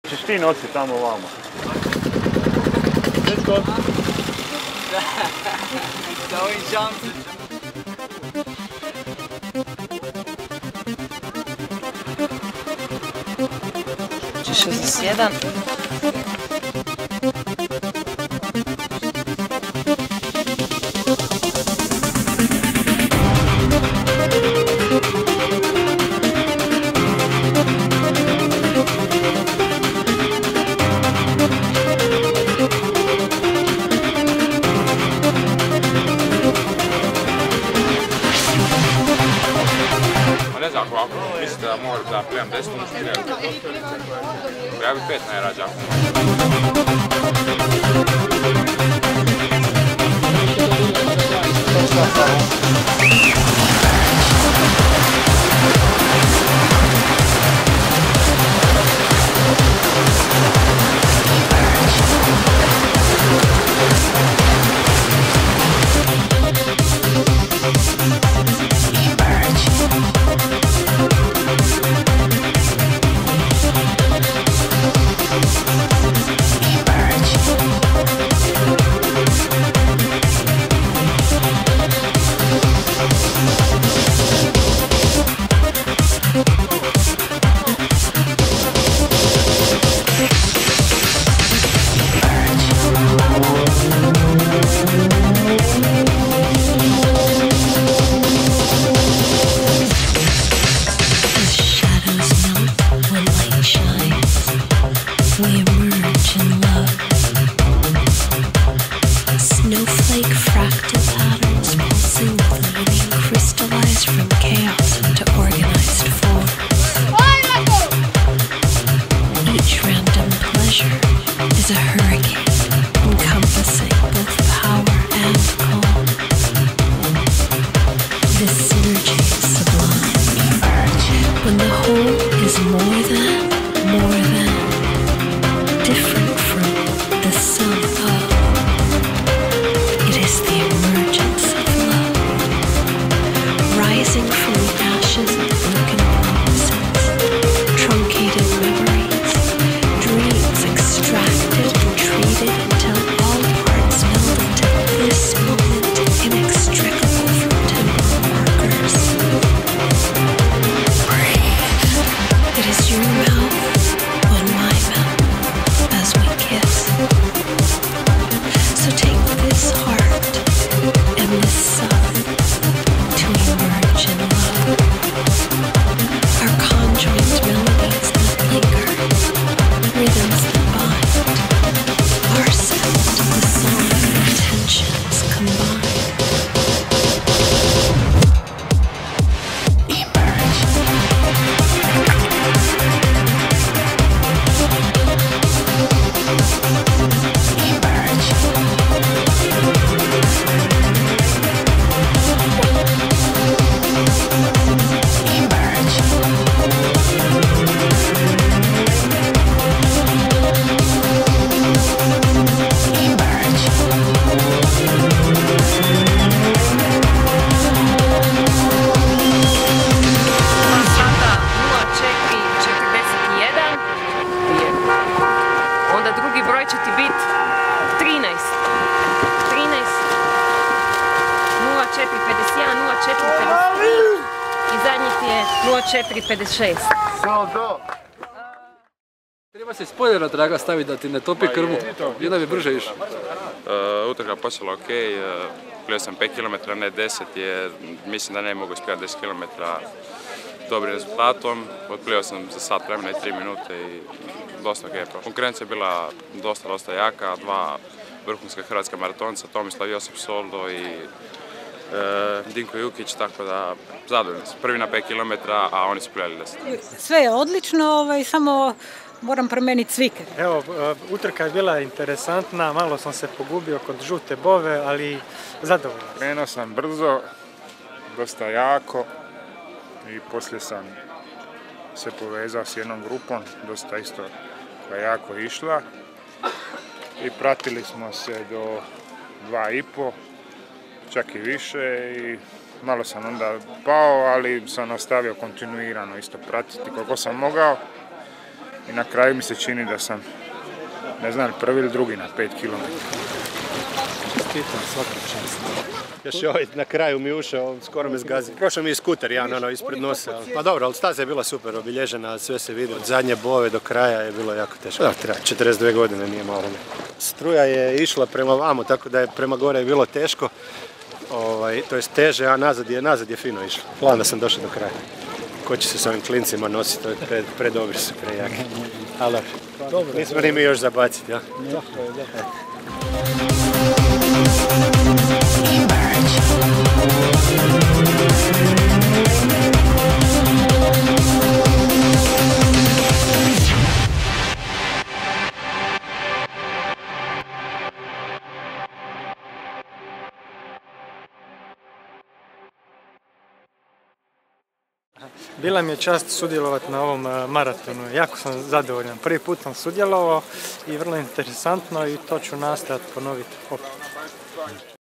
Češ ti nosi tamo vamo. Dečko? Da ovim žamcem. 61. Ne znam, ako mislite da moram da plivam 10, ja bi 5 najrađa. Snowflake fractal patterns pulsing with living crystallized from chaos into organized forms. Each random pleasure is a hurricane encompassing both power and calm. This synergy is sublime. When the whole is more than, different from the sum of. Is the emergence of love, rising from the ashes of broken promises, truncated memories, dreams extracted and treated until all parts meld into this moment inextricable from temporal markers. Breathe. It is your mouth on my mouth as we kiss. So take this heart and the sun to emerge in love. Our conjoined melodies that linger, rhythms that bind, our sound the song of intentions combined. I zadnji ti je 0456. Samo to. Treba se spoljera traga staviti da ti ne topi krvu i da bi brže išao. Utrka počela ok, plio sam 5 km, ne 10 jer mislim da ne mogu ispijati 10 km dobrim rezultatom. Odplio sam za sat vremena i 3 minute i dosta ok. Konkurencija je bila dosta jaka, dva vrhunska hrvatska maratonca, Tomislav Josip Soldo i Dinko Jukić, tako da zadovoljni sam. Prvi na 5 km, a oni su plijeli 10. Sve je odlično, samo moram promijeniti cvike. Evo, utrka je bila interesantna, malo sam se pogubio kod žute bove, ali zadovoljan. Krenuo sam brzo, dosta jako i poslije sam se povezao s jednom grupom, dosta isto koja je jako išla i pratili smo se do 2,5, čak i više i malo sam onda pao, ali sam nastavio kontinuirano isto pratiti koliko sam mogao i na kraju mi se čini da sam, ne znam, prvi ili drugi na 5 km. Čestitam, svaka čast. Još je ovaj na kraju mi ušao, skoro me zgazi. Prošao mi je skuter, jedan ispred nosa. Pa dobro, ali staza je bila super obilježena, sve se vidi. Od zadnje bove do kraja je bilo jako teško. Da, 42 godine, nije malo. Struja je išla prema vamo, tako da je prema gore je bilo teško. To je teže, a nazad je fino išlo. Plan da sam došao do kraja. Ko će se s ovim klincima nositi, to je predobri su, prejaki. Ali dobro, nismo ni mi još zabaciti, ja? Bila mi je čast sudjelovati na ovom maratonu. Jako sam zadovoljan. Prvi put sam sudjelovao i vrlo interesantno i to ću nastojati ponoviti opet.